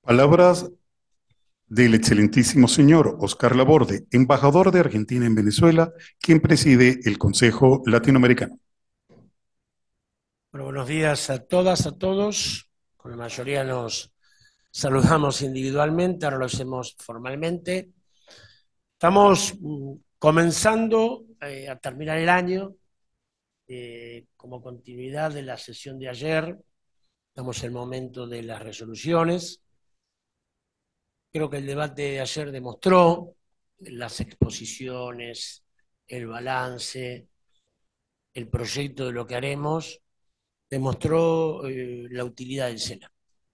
Palabras del excelentísimo señor Oscar Laborde, embajador de Argentina en Venezuela, quien preside el Consejo Latinoamericano. Bueno, buenos días a todas, a todos. Con la mayoría nos saludamos individualmente, ahora lo hacemos formalmente. Estamos comenzando a terminar el año como continuidad de la sesión de ayer. Estamos en el momento de las resoluciones. Creo que el debate de ayer demostró las exposiciones, el balance, el proyecto de lo que haremos, demostró la utilidad del SENA.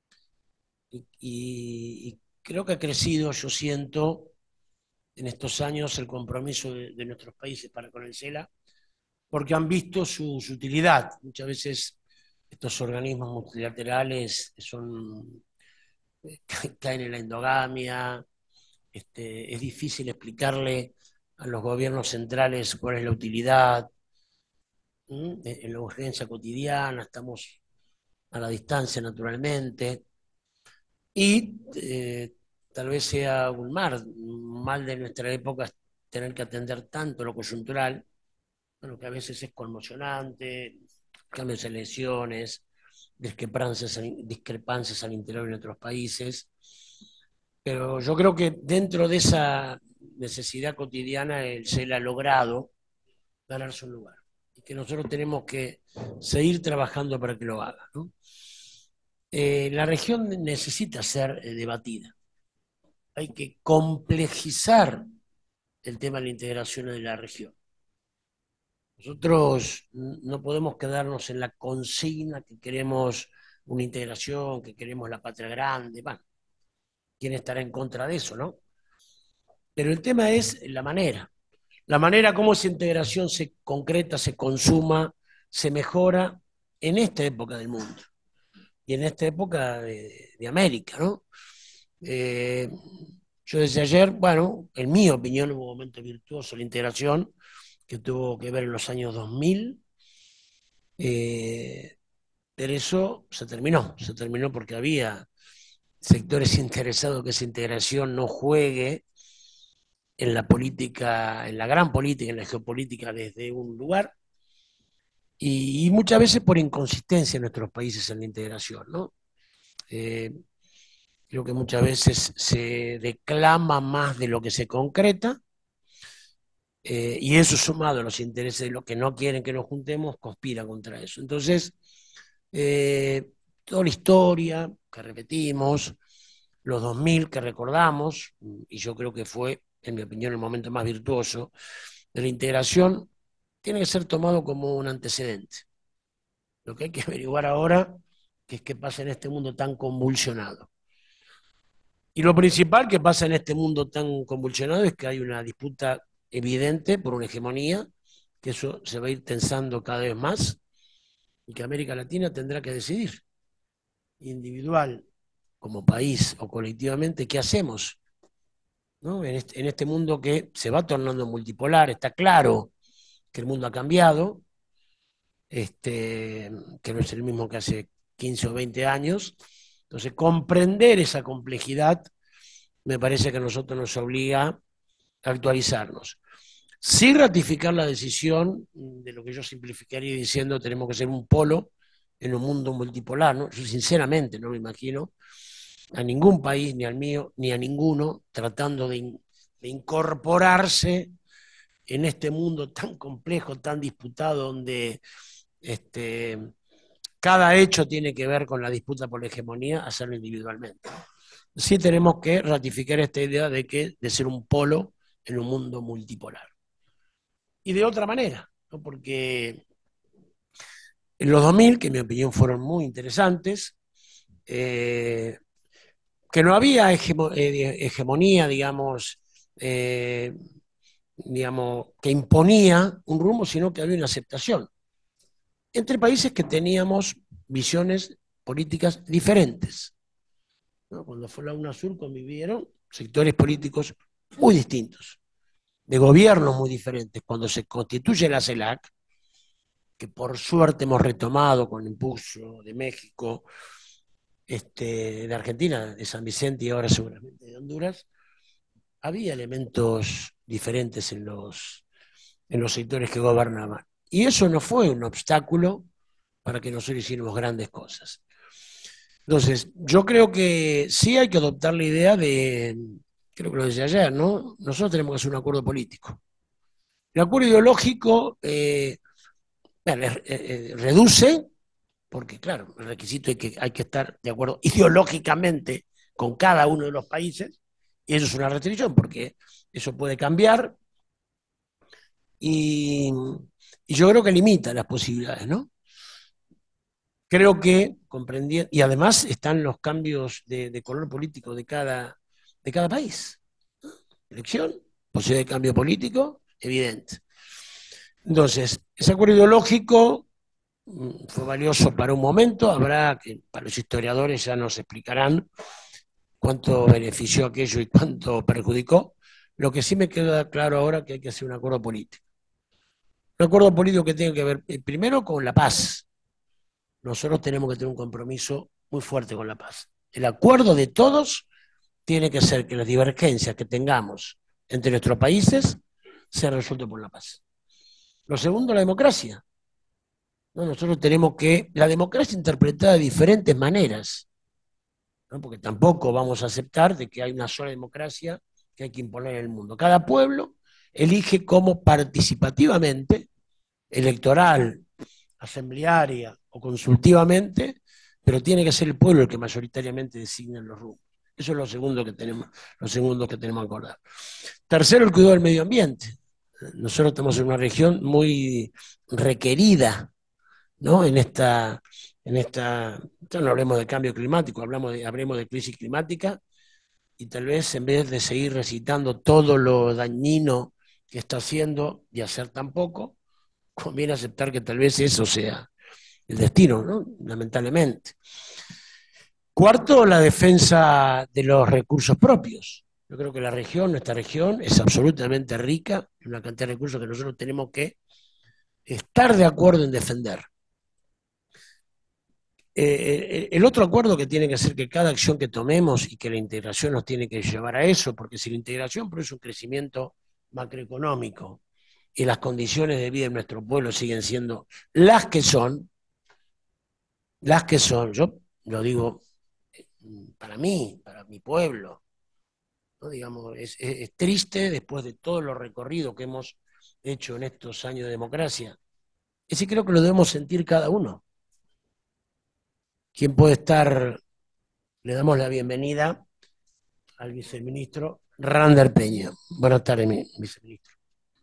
Y creo que ha crecido, yo siento, en estos años el compromiso de nuestros países para con el CELA, porque han visto su utilidad. Muchas veces estos organismos multilaterales caen en la endogamia, es difícil explicarle a los gobiernos centrales cuál es la utilidad. En la urgencia cotidiana, estamos a la distancia naturalmente. Y tal vez sea un mal de nuestra época tener que atender tanto lo coyuntural, bueno, que a veces es conmocionante, cambios en elecciones, discrepancias al interior de nuestros países, pero yo creo que dentro de esa necesidad cotidiana el CEL ha logrado ganarse un lugar y que nosotros tenemos que seguir trabajando para que lo haga, ¿no? La región necesita ser debatida. Hay que complejizar el tema de la integración de la región. Nosotros no podemos quedarnos en la consigna que queremos una integración, que queremos la patria grande. Bueno, ¿quién estará en contra de eso, no? Pero el tema es la manera. La manera como esa integración se concreta, se consuma, se mejora en esta época del mundo y en esta época de América, ¿no? Eh, yo desde ayer, bueno, en mi opinión, hubo un momento virtuoso la integración que tuvo que ver en los años 2000, eh, pero eso se terminó porque había sectores interesados que esa integración no juegue en la política, en la gran política, en la geopolítica desde un lugar, y muchas veces por inconsistencia en nuestros países en la integración, ¿no? Eh, Creo que muchas veces se declama más de lo que se concreta. Y eso sumado a los intereses de los que no quieren que nos juntemos, conspira contra eso. Entonces, eh, toda la historia que repetimos, los 2000 que recordamos, y yo creo que fue, en mi opinión, el momento más virtuoso de la integración, tiene que ser tomado como un antecedente. Lo que hay que averiguar ahora es qué pasa en este mundo tan convulsionado. Y lo principal que pasa en este mundo tan convulsionado es que hay una disputa evidente por una hegemonía, que eso se va a ir tensando cada vez más y que América Latina tendrá que decidir, individual, como país o colectivamente, qué hacemos, ¿no? En este mundo que se va tornando multipolar, está claro que el mundo ha cambiado, que no es el mismo que hace 15 o 20 años. Entonces, comprender esa complejidad me parece que a nosotros nos obliga a actualizarnos. Sí ratificar la decisión de lo que yo simplificaría diciendo tenemos que ser un polo en un mundo multipolar, ¿no? Yo sinceramente no me imagino a ningún país, ni al mío, ni a ninguno, tratando de incorporarse en este mundo tan complejo, tan disputado, donde este, cada hecho tiene que ver con la disputa por la hegemonía, hacerlo individualmente. Sí tenemos que ratificar esta idea de ser un polo en un mundo multipolar. Y de otra manera, ¿no? Porque en los 2000, que en mi opinión fueron muy interesantes, eh, que no había hegemonía, eh, digamos, que imponía un rumbo, sino que había una aceptación entre países que teníamos visiones políticas diferentes, ¿no? Cuando fue la UNASUR convivieron sectores políticos muy distintos, de gobiernos muy diferentes. Cuando se constituye la CELAC, que por suerte hemos retomado con el impulso de México, de Argentina, de San Vicente y ahora seguramente de Honduras, había elementos diferentes en los sectores que gobernaban. Y eso no fue un obstáculo para que nosotros hiciéramos grandes cosas. Entonces, yo creo que sí hay que adoptar la idea de, creo que lo decía ayer, ¿no? Nosotros tenemos que hacer un acuerdo político. El acuerdo ideológico bueno, reduce, porque claro, el requisito es que hay que estar de acuerdo ideológicamente con cada uno de los países, y eso es una restricción, porque eso puede cambiar, y, y yo creo que limita las posibilidades, ¿no? Creo que comprendí, y además están los cambios de color político de cada país. Elección, posibilidad de cambio político, evidente. Entonces, ese acuerdo ideológico fue valioso para un momento, habrá que, para los historiadores ya nos explicarán cuánto benefició aquello y cuánto perjudicó. Lo que sí me queda claro ahora es que hay que hacer un acuerdo político. Un acuerdo político que tiene que ver primero con la paz. Nosotros tenemos que tener un compromiso muy fuerte con la paz. El acuerdo de todos tiene que ser que las divergencias que tengamos entre nuestros países sean resueltas por la paz. Lo segundo, la democracia. ¿No? Nosotros tenemos que, la democracia interpretada de diferentes maneras, ¿no? Porque tampoco vamos a aceptar de que hay una sola democracia que hay que imponer en el mundo. Cada pueblo elige cómo participativamente, electoral, asamblearia o consultivamente, pero tiene que ser el pueblo el que mayoritariamente designe los rumbos. Eso es lo segundo que tenemos que acordar. Tercero, el cuidado del medio ambiente. Nosotros estamos en una región muy requerida, ¿no? Ya no hablemos de cambio climático, hablemos de crisis climática, y tal vez en vez de seguir recitando todo lo dañino que está haciendo y hacer tan poco, conviene aceptar que tal vez eso sea el destino, ¿no? Lamentablemente. Cuarto, la defensa de los recursos propios. Yo creo que nuestra región, es absolutamente rica en una cantidad de recursos que nosotros tenemos que estar de acuerdo en defender. El otro acuerdo que tiene que ser que cada acción que tomemos y que la integración nos tiene que llevar a eso, porque si la integración produce un crecimiento macroeconómico y las condiciones de vida en nuestro pueblo siguen siendo las que son, yo lo digo para mí, para mi pueblo, ¿no? Digamos, es triste después de todo lo recorrido que hemos hecho en estos años de democracia. Ese creo que lo debemos sentir cada uno. ¿Quién puede estar? Le damos la bienvenida al viceministro Rander Peña. Buenas tardes, mi viceministro.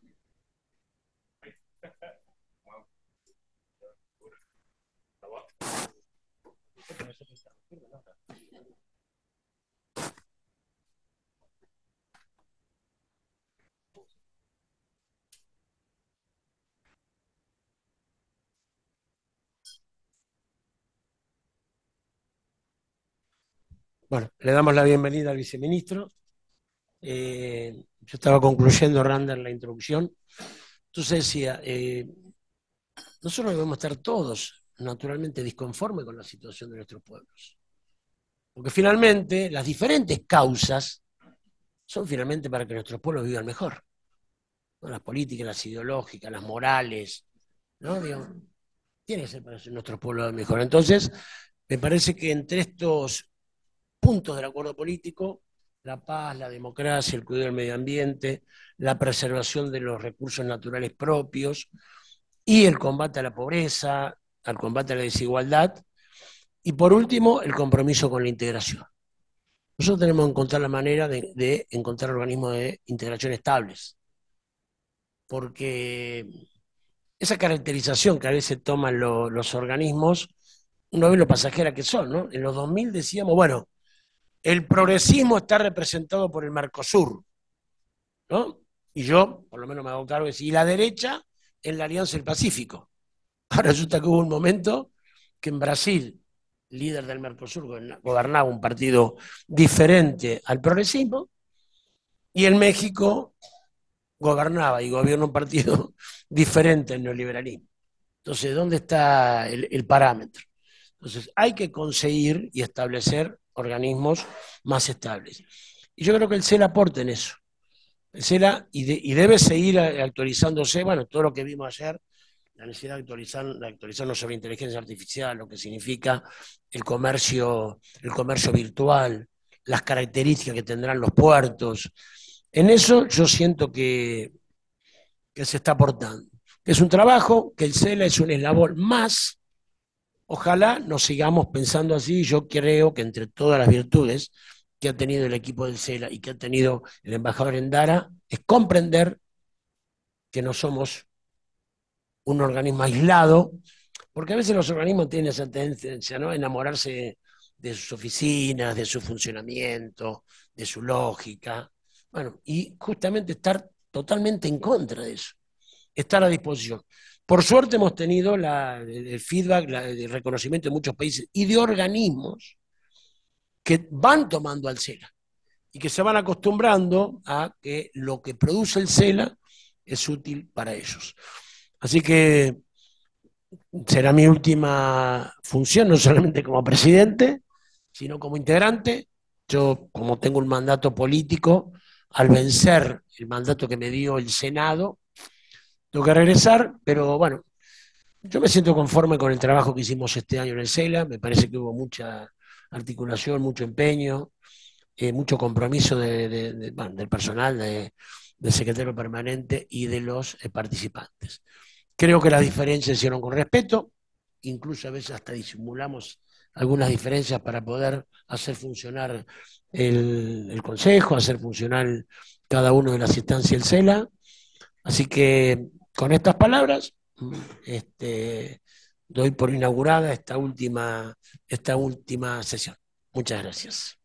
Bueno, le damos la bienvenida al viceministro. Yo estaba concluyendo, Rander, la introducción. Entonces decía, nosotros debemos estar todos naturalmente disconformes con la situación de nuestros pueblos. Porque finalmente las diferentes causas son finalmente para que nuestros pueblos vivan mejor, ¿no? Las políticas, las ideológicas, las morales, ¿no? Digo, tiene que ser para que nuestros pueblos vivan mejor. Entonces, me parece que entre estos puntos del acuerdo político, la paz, la democracia, el cuidado del medio ambiente, la preservación de los recursos naturales propios y el combate a la pobreza, al combate a la desigualdad, y por último, el compromiso con la integración. Nosotros tenemos que encontrar la manera de encontrar organismos de integración estables, porque esa caracterización que a veces toman los organismos, uno ve lo pasajera que son, ¿no? En los 2000 decíamos, bueno, el progresismo está representado por el Mercosur, ¿no? Y yo, por lo menos me hago cargo de decir, y la derecha en la Alianza del Pacífico. Ahora resulta que hubo un momento que en Brasil, líder del Mercosur, gobernaba un partido diferente al progresismo, y en México gobernaba y gobierna un partido diferente al neoliberalismo. Entonces, ¿dónde está el parámetro? Entonces hay que conseguir y establecer organismos más estables. Y yo creo que el CELA aporta en eso. El CELA, y debe seguir actualizándose, bueno, todo lo que vimos ayer, la necesidad de actualizarnos sobre inteligencia artificial, lo que significa el comercio virtual, las características que tendrán los puertos. En eso yo siento que se está aportando. Es un trabajo, que el CELA es un eslabón más. Ojalá nos sigamos pensando así. Yo creo que entre todas las virtudes que ha tenido el equipo del CELA y que ha tenido el embajador Endara, es comprender que no somos un organismo aislado, porque a veces los organismos tienen esa tendencia, ¿no?, a enamorarse de sus oficinas, de su funcionamiento, de su lógica. Bueno, y justamente estar totalmente en contra de eso, estar a disposición. Por suerte hemos tenido el feedback, el reconocimiento de muchos países y de organismos que van tomando al CELA y que se van acostumbrando a que lo que produce el CELA es útil para ellos. Así que será mi última función, no solamente como presidente, sino como integrante. Yo, como tengo un mandato político, al vencer el mandato que me dio el Senado, tengo que regresar, pero bueno, yo me siento conforme con el trabajo que hicimos este año en el CELA. Me parece que hubo mucha articulación, mucho empeño, mucho compromiso bueno, del personal, del secretario permanente y de los participantes. Creo que las diferencias se hicieron con respeto, incluso a veces hasta disimulamos algunas diferencias para poder hacer funcionar el Consejo, hacer funcionar cada uno de las instancias del CELA. Así que con estas palabras, doy por inaugurada esta última sesión. Muchas gracias.